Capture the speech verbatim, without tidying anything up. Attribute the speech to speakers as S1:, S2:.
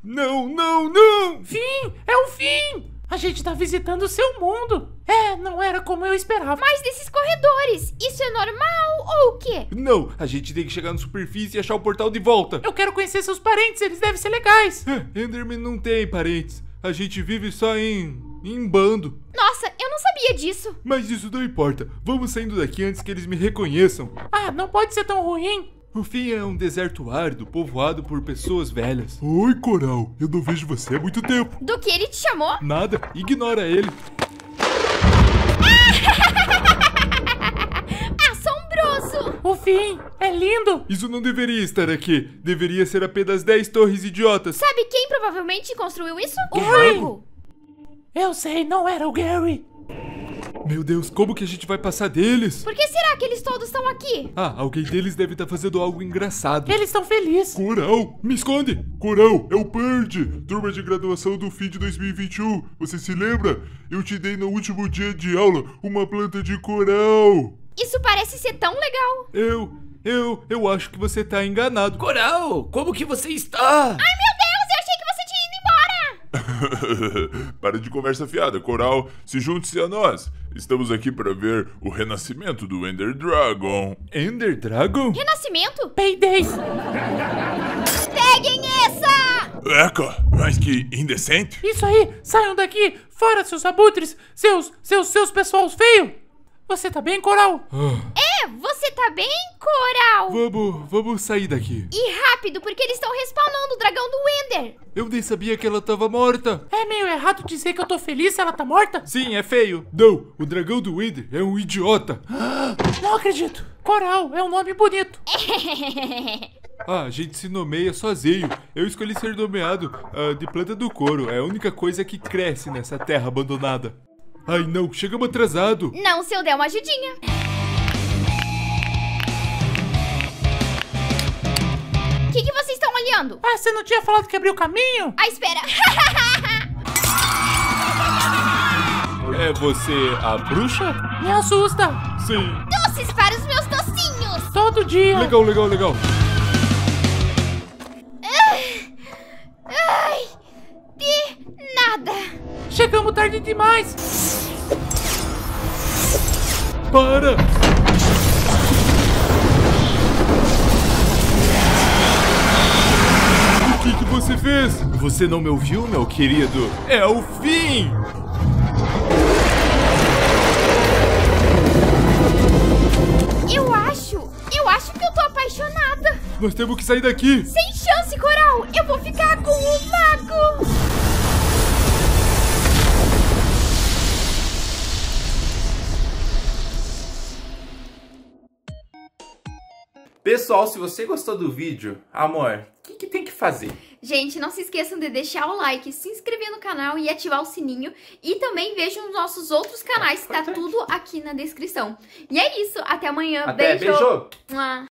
S1: Não, não, não!
S2: Fim! É o fim! A gente tá visitando o seu mundo. É, não era como eu esperava.
S3: Mas desses corredores, isso é normal ou o quê?
S1: Não, a gente tem que chegar na superfície e achar o portal de volta.
S2: Eu quero conhecer seus parentes, eles devem ser legais.
S1: É, Enderman não tem parentes. A gente vive só em... em bando.
S3: Nossa, eu não sabia disso.
S1: Mas isso não importa. Vamos saindo daqui antes que eles me reconheçam.
S2: Ah, não pode ser tão ruim.
S1: O fim é um deserto árido, povoado por pessoas velhas. Oi, Coral. Eu não vejo você há muito tempo.
S3: Do que ele te chamou?
S1: Nada. Ignora ele.
S3: Assombroso.
S2: O fim é lindo.
S1: Isso não deveria estar aqui. Deveria ser apenas dez torres idiotas.
S3: Sabe quem provavelmente construiu isso? O
S2: Gary.
S3: mago.
S2: Eu sei, não era o Gary.
S1: Meu Deus, como que a gente vai passar deles?
S3: Por que será que eles todos estão aqui?
S1: Ah, alguém deles deve estar fazendo algo engraçado.
S2: Eles estão felizes.
S1: Coral, me esconde! Coral, é o Purge, turma de graduação do fim de dois mil e vinte e um. Você se lembra? Eu te dei no último dia de aula uma planta de coral.
S3: Isso parece ser tão legal.
S1: Eu, eu, eu acho que você tá enganado.
S4: Coral, como que você está?
S3: Ai, meu Deus, eu achei que você tinha ido embora.
S5: Para de conversa fiada, Coral. Se junte-se a nós. Estamos aqui para ver o renascimento do Ender Dragon.
S1: Ender Dragon?
S3: Renascimento?
S2: Payday.
S3: Peguem essa!
S5: Eca, mas que indecente.
S2: Isso aí, saiam daqui. Fora, seus abutres. Seus, seus, seus pessoals feios. Você tá bem, Coral?
S3: É, você tá bem, Coral?
S1: Vamos, vamos sair daqui.
S3: E rápido, porque eles estão respawnando o dragão do Ender.
S1: Eu nem sabia que ela tava morta.
S2: É meio errado dizer que eu tô feliz se ela tá morta?
S1: Sim, é feio. Não, o dragão do Ender é um idiota.
S2: Não acredito. Coral é um nome bonito.
S1: Ah, a gente se nomeia sozinho. Eu escolhi ser nomeado ah, de planta do couro. É a única coisa que cresce nessa terra abandonada. Ai não, chegamos atrasado.
S3: Não, se eu der uma ajudinha. O que, que vocês estão olhando?
S2: Ah, você não tinha falado que abriu o caminho?
S3: Ah, espera.
S1: É você a bruxa?
S2: Me assusta.
S1: Sim.
S3: Doces para os meus docinhos.
S2: Todo dia.
S1: Legal, legal, legal.
S3: Ai, de nada.
S2: Chegamos tarde demais.
S1: Para! O que que você fez? Você não me ouviu, meu querido? É o fim!
S3: Eu acho, eu acho que eu tô apaixonada.
S1: Nós temos que sair daqui!
S3: Sem chance, Coral. Eu vou ficar com o mago.
S4: Pessoal, se você gostou do vídeo, amor, o que, que tem que fazer?
S3: Gente, não se esqueçam de deixar o like, se inscrever no canal e ativar o sininho. E também vejam os nossos outros canais, que tá tudo aqui na descrição. E é isso, até amanhã.
S4: Até,
S3: beijo!
S4: beijo.
S3: Mua.